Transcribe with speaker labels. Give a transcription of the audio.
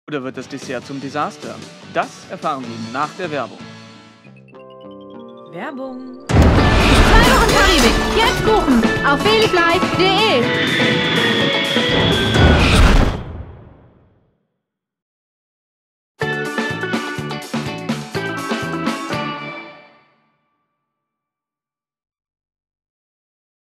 Speaker 1: Oder wird das Dessert zum Desaster? Das erfahren Sie nach der Werbung.
Speaker 2: Werbung.
Speaker 3: 2 Wochen Karibik. Jetzt buchen auf feelifly.de.